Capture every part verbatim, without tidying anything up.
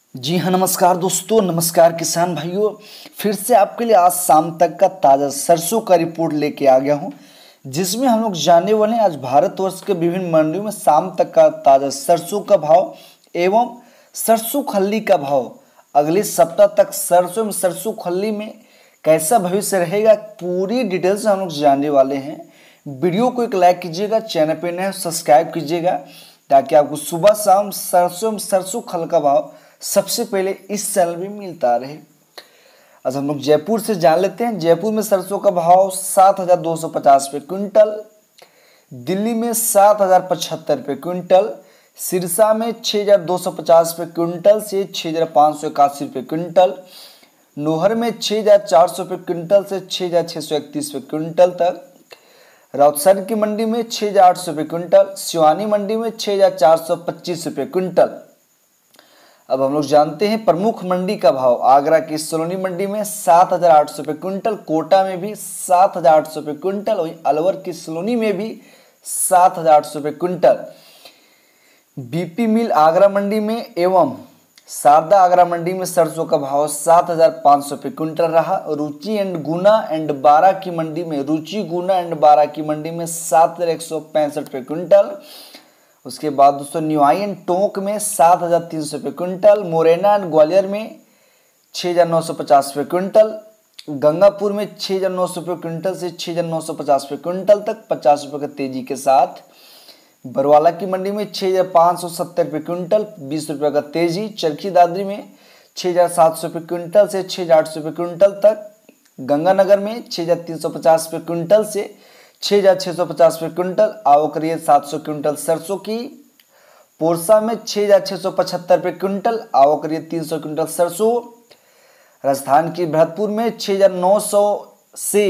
जी हाँ, नमस्कार दोस्तों, नमस्कार किसान भाइयों। फिर से आपके लिए आज शाम तक का ताज़ा सरसों का रिपोर्ट लेके आ गया हूँ, जिसमें हम लोग जानने वाले हैं आज भारतवर्ष के विभिन्न मंडियों में शाम तक का ताज़ा सरसों का भाव एवं सरसों खल्ली का भाव। अगले सप्ताह तक सरसों में सरसों खल्ली में कैसा भविष्य रहेगा, पूरी डिटेल से हम लोग जानने वाले हैं। वीडियो को एक लाइक कीजिएगा, चैनल पर नए सब्सक्राइब कीजिएगा, ताकि आपको सुबह शाम सरसों में सरसों खल का भाव सबसे पहले इस चैनल में मिलता रहे। आज हम लोग जयपुर से जान लेते हैं। जयपुर में सरसों का भाव सात हजार दो सौ पचास रुपये क्विंटल, दिल्ली में सात हजार पचहत्तर रुपये क्विंटल, सिरसा में छः हजार दो सौ पचास रुपये क्विंटल से छः हजार पाँच सौ इक्यासी रुपये क्विंटल, नोहर में छः हजार चार सौ रुपये क्विंटल से छः हजार छः सौ इकतीस रुपये क्विंटल तक, राउतसर की मंडी में छः हजार आठ सौ रुपये क्विंटल, सिवानी मंडी में छः हजार चार सौ पच्चीस रुपये क्विंटल। अब हम लोग जानते हैं प्रमुख मंडी का भाव। आगरा की सलोनी मंडी में सात हजार आठ सौ रुपये क्विंटल, कोटा में भी सात हजार आठ सौ रुपये क्विंटल, वहीं अलवर की सलोनी में भी सात हजार आठ सौ रुपये क्विंटल। बीपी मिल आगरा मंडी में एवं शारदा आगरा मंडी में सरसों का भाव सात हजार पाँच सौ रुपये क्विंटल रहा। रुचि एंड गुना एंड बारा की मंडी में रुचि गुना एंड बारा की मंडी में सात हजार एक सौ पैंसठ रुपये क्विंटल। उसके बाद दोस्तों न्यूआई एंड टोंक में सात हजार तीन सौ रुपये क्विंटल, मोरेना एंड ग्वालियर में छः हजार नौ सौ पचास रुपये क्विंटल, गंगापुर में छः हजार नौ सौ रुपये क्विंटल से छः हजार नौ सौ पचास रुपये क्विंटल तक पचास रुपये का तेजी के साथ। बरवाला की मंडी में छः हजार पाँच सौ सत्तर रुपये क्विंटल, बीस रुपये का तेजी। चरखी दादरी में छः हजार सात सौ रुपये क्विंटल से छः हजार आठ सौ रुपये क्विंटल तक। गंगानगर में छः हजार तीन सौ पचास रुपये क्विंटल से छः हजार छः सौ पचास रुपये क्विंटल आवक रही है सात सौ क्विंटल सरसों की। पोरसा में छः हजार छः सौ पचहत्तर रुपये क्विंटल आवक रही है तीन सौ क्विंटल सरसों। राजस्थान की भरतपुर में छः हजार नौ सौ से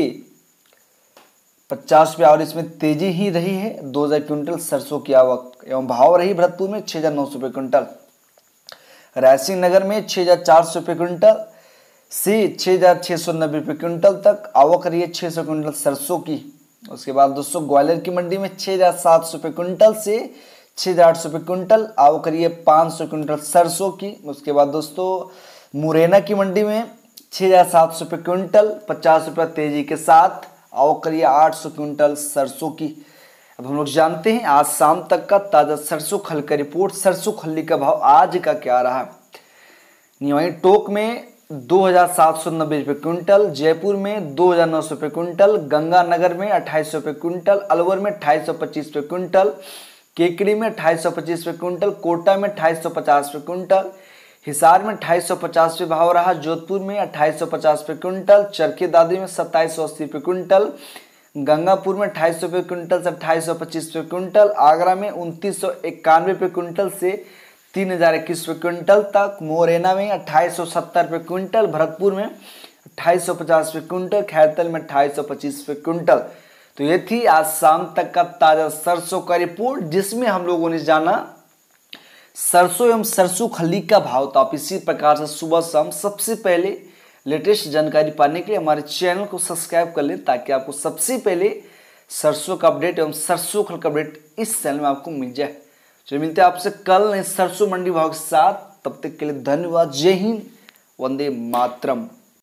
पचास रुपये और इसमें तेजी ही रही है दो हजार क्विंटल सरसों की आवक एवं भाव रही भरतपुर में छः हजार नौ सौ रुपये क्विंटल। रायसिंह नगर में छः हजार चार सौ रुपये क्विंटल से छः हजार छः सौ नब्बे रुपये क्विंटल तक आवक रही है छः सौ क्विंटल सरसों की। उसके बाद दोस्तों ग्वालियर की मंडी में छः हजार सात सौ रुपये क्विंटल से छः हजार आठ सौ रुपये क्विंटल आवक रही है पाँच सौ क्विंटल सरसों की। उसके बाद दोस्तों मुरैना की मंडी में छः हजार सात सौ रुपये क्विंटल पचास रुपये तेजी के साथ आवक रही है आठ सौ क्विंटल सरसों की। अब हम लोग जानते हैं आज शाम तक का ताज़ा सरसों खल का रिपोर्ट। सरसों खल्ली का भाव आज का क्या रहा। न्यूआई टोक में दो हजार सात सौ नब्बे रुपये क्विंटल, जयपुर में दो हजार नौ सौ रुपये क्विंटल, गंगानगर में अट्ठाईस सौ रुपये क्विंटल, अलवर में अट्ठाईस सौ पच्चीस रुपये क्विंटल, केकड़ी में अट्ठाईस सौ पच्चीस रुपये क्विंटल, कोटा में अट्ठाईस सौ पचास रुपये क्विंटल, हिसार में अट्ठाईस सौ पचास रुपये भाव रहा, जोधपुर में अट्ठाईस सौ पचास रुपये क्विंटल, चरखी दादरी में सत्ताईस सौ अस्सी रुपये क्विंटल, गंगापुर में अट्ठाईस सौ रुपये क्विंटल से अट्ठाईस सौ पच्चीस रुपये क्विंटल, आगरा में उनतीस सौ इक्यानवे रुपये क्विंटल से तीन हजार इक्कीस रुपये क्विंटल तक, मोरेना में अट्ठाईस सौ सत्तर रुपये क्विंटल, भरतपुर में अट्ठाईस सौ पचास रुपये क्विंटल, खैरतल में अट्ठाईस सौ पच्चीस रुपये क्विंटल। तो ये थी आज शाम तक का ताजा सरसों का रिपोर्ट, जिसमें हम लोगों ने जाना सरसों एवं सरसों खल्ली का भाव। तो आप इसी प्रकार से सुबह शाम सबसे पहले लेटेस्ट जानकारी पाने के लिए हमारे चैनल को सब्सक्राइब कर लें, ताकि आपको सबसे पहले सरसों का अपडेट एवं सरसों खल का अपडेट इस चैनल में आपको मिल जाए। चलिए मिलते हैं आपसे कल सरसों मंडी भाव के साथ। तब तक के लिए धन्यवाद। जय हिंद, वंदे मातरम।